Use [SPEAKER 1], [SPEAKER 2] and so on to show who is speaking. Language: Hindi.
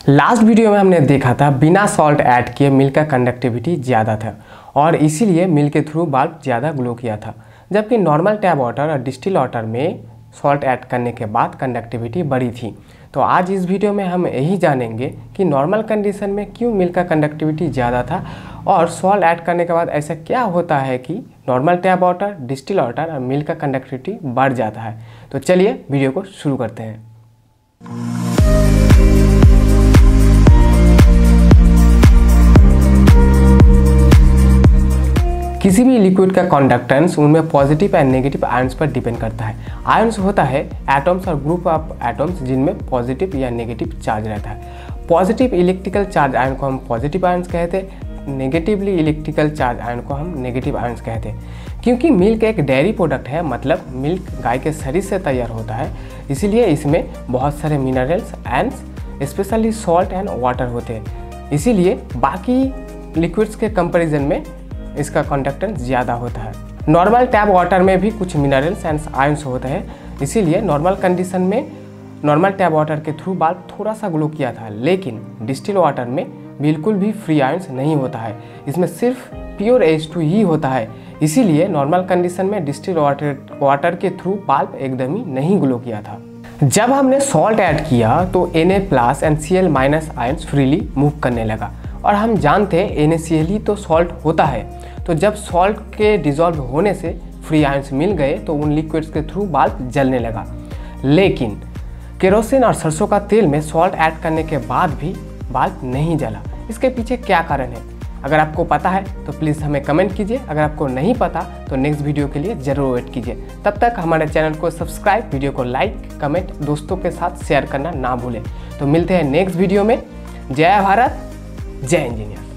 [SPEAKER 1] लास्ट वीडियो में हमने देखा था बिना सॉल्ट ऐड किए मिल्क का कंडक्टिविटी ज़्यादा था और इसीलिए मिल्क के थ्रू बल्ब ज़्यादा ग्लो किया था, जबकि नॉर्मल टैप वाटर और डिस्टिल वाटर में सॉल्ट ऐड करने के बाद कंडक्टिविटी बढ़ी थी। तो आज इस वीडियो में हम यही जानेंगे कि नॉर्मल कंडीशन में क्यों मिल्क का कंडक्टिविटी ज़्यादा था और सॉल्ट ऐड करने के बाद ऐसा क्या होता है कि normal tap water, distil water और मिल्क का कंडक्टिविटी बढ़ जाता है। तो चलिए वीडियो को शुरू करते हैं। किसी भी लिक्विड का कंडक्टेंस उनमें पॉजिटिव एंड नेगेटिव आयंस पर डिपेंड करता है। आयंस होता है एटम्स और ग्रुप ऑफ एटम्स जिनमें पॉजिटिव या नेगेटिव चार्ज रहता है। पॉजिटिव इलेक्ट्रिकल चार्ज आयन को हम पॉजिटिव आयंस कहते हैं, नेगेटिवली इलेक्ट्रिकल चार्ज आयन को हम नेगेटिव आयंस कहते हैं। क्योंकि मिल्क एक डेयरी प्रोडक्ट है, मतलब मिल्क गाय के शरीर से तैयार होता है, इसीलिए इसमें बहुत सारे minerals and specially salt and water होते हैं। इसीलिए बाकी लिक्विड्स के कंपेरिजन में इसका कंडक्टेंस ज़्यादा होता है। नॉर्मल टैप वाटर में भी कुछ मिनरल्स एंड आयंस होते हैं, इसीलिए नॉर्मल कंडीशन में नॉर्मल टैप वाटर के थ्रू बल्ब थोड़ा सा ग्लो किया था, लेकिन डिस्टिल वाटर में बिल्कुल भी फ्री आयंस नहीं होता है, इसमें सिर्फ प्योर H2 ही होता है। इसीलिए नॉर्मल कंडीशन में डिस्टिल वाटर के थ्रू बल्ब एकदम ही नहीं ग्लो किया था। जब हमने सॉल्ट ऐड किया तो Na+ and Cl- ions freely move करने लगा और हम जानते हैं NaCl ही तो सॉल्ट होता है। तो जब सॉल्ट के डिज़ोल्व होने से फ्री आयंस मिल गए तो उन लिक्विड्स के थ्रू बल्ब जलने लगा। लेकिन केरोसिन और सरसों का तेल में सॉल्ट ऐड करने के बाद भी बल्ब नहीं जला। इसके पीछे क्या कारण है? अगर आपको पता है तो प्लीज़ हमें कमेंट कीजिए। अगर आपको नहीं पता तो नेक्स्ट वीडियो के लिए ज़रूर वेट कीजिए। तब तक हमारे चैनल को सब्सक्राइब, वीडियो को लाइक, कमेंट, दोस्तों के साथ शेयर करना ना भूलें। तो मिलते हैं नेक्स्ट वीडियो में। जय भारत, जय इंजीनियर।